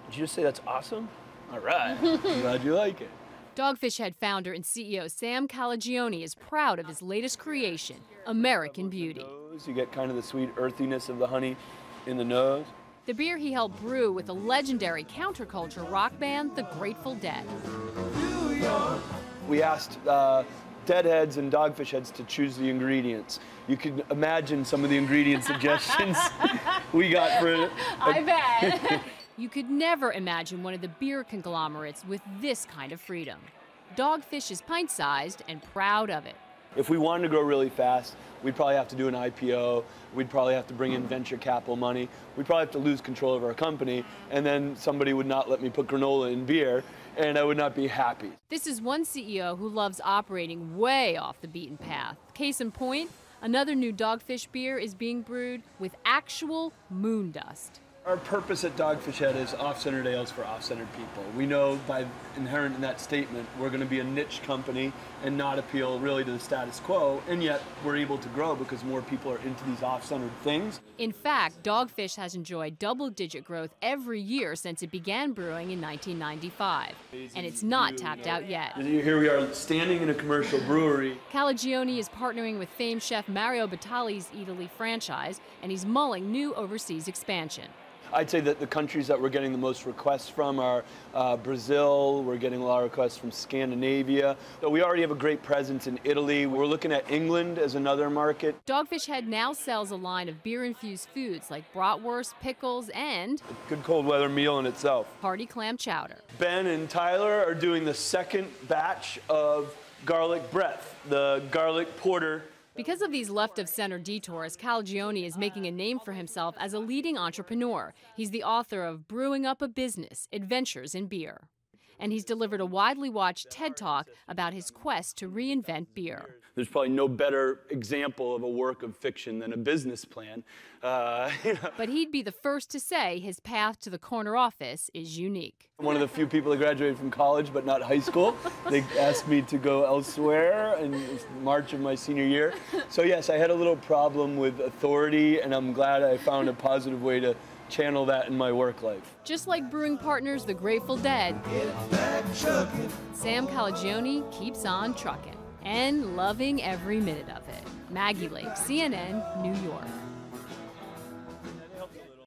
Did you just say that's awesome? All right, I'm glad you like it. Dogfish Head founder and CEO Sam Calagione is proud of his latest creation, American Beauty. You get kind of the sweet earthiness of the honey in the nose. The beer he helped brew with the legendary counterculture rock band, the Grateful Dead. We asked Deadheads and Dogfish Heads to choose the ingredients. You can imagine some of the ingredient suggestions we got for it. I bet. You could never imagine one of the beer conglomerates with this kind of freedom. Dogfish is pint-sized and proud of it. If we wanted to grow really fast, we'd probably have to do an IPO. We'd probably have to bring in venture capital money. We'd probably have to lose control of our company, and then somebody would not let me put granola in beer, and I would not be happy. This is one CEO who loves operating way off the beaten path. Case in point, another new Dogfish beer is being brewed with actual moon dust. Our purpose at Dogfish Head is off-centered ales for off-centered people. We know by inherent in that statement, we're going to be a niche company and not appeal really to the status quo, and yet we're able to grow because more people are into these off-centered things. In fact, Dogfish has enjoyed double-digit growth every year since it began brewing in 1995, and it's not tapped out yet. Here we are standing in a commercial brewery. Calagione is partnering with famed chef Mario Batali's Italy franchise, and he's mulling new overseas expansion. I'd say that the countries that we're getting the most requests from are Brazil. We're getting a lot of requests from Scandinavia. So we already have a great presence in Italy. We're looking at England as another market. Dogfish Head now sells a line of beer-infused foods like bratwurst, pickles, and a good cold weather meal in itself. Hearty clam chowder. Ben and Tyler are doing the second batch of garlic breath, the garlic porter. Because of these left-of-center detours, Calagione is making a name for himself as a leading entrepreneur. He's the author of Brewing Up a Business, Adventures in Beer. And he's delivered a widely watched TED Talk about his quest to reinvent beer. There's probably no better example of a work of fiction than a business plan. But he'd be the first to say his path to the corner office is unique. I'm one of the few people that graduated from college but not high school. They asked me to go elsewhere in March of my senior year. So yes, I had a little problem with authority, and I'm glad I found a positive way to channel that in my work life. Just like brewing partners the Grateful Dead, Sam Calagione keeps on trucking and loving every minute of it. Maggie Lake, CNN, New York.